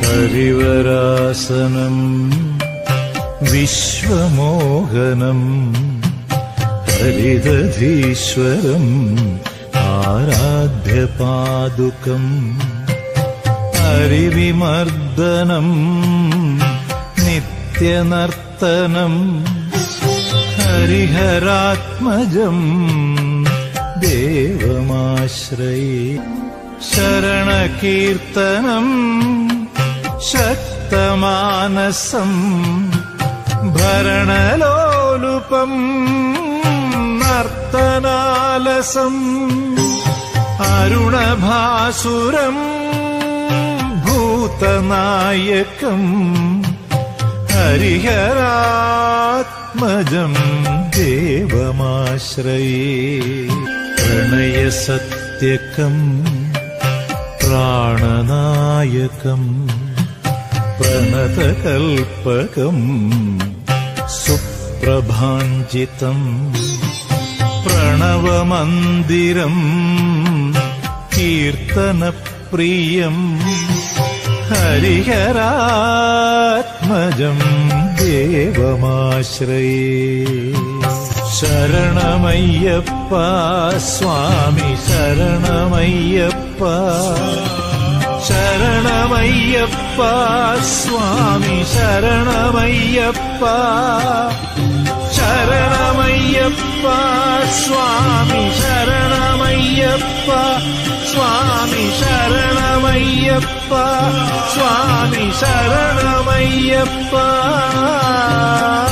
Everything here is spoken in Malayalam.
ഹരിവരാസനം വിശ്വമോഹനം ഹരിദധീശ്വരം ആരാധ്യപാദുകം ഹരിവിമർദ്ദനം നിത്യനർത്തനം ഹരിഹരാത്മജം ദേവമാശ്രയേ ശരണകീർത്തനം ശക്തമാനസം ഭരണലോലുപം നർത്തനാലസം അരുണഭാസുരം ഭൂതനായകം ഹരിഹരാത്മജം ദേവമാശ്രയേ പ്രണയസത്യകം പ്രാണനായകം പ്രണതകൽപകം സുപ്രഭാഞ്ജിതം പ്രണവമന്ദിരം കീർത്തനപ്രിയം ഹരിഹരാത്മജം ദേവമാശ്രയേ ശരണമയ്യപ്പ സ്വാമി ശരണമയ്യപ്പ ശരണമയ്യപ്പ സ്വാമി ശരണമയ്യപ്പ ശരണമയ്യപ്പ സ്വാമി ശരണമയ്യപ്പ സ്വാമി ശരണമയ്യപ്പ സ്വാമി ശരണമയ്യപ്പ